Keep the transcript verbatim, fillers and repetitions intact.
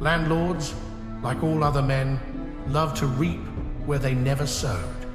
Landlords, like all other men, love to reap where they never sowed.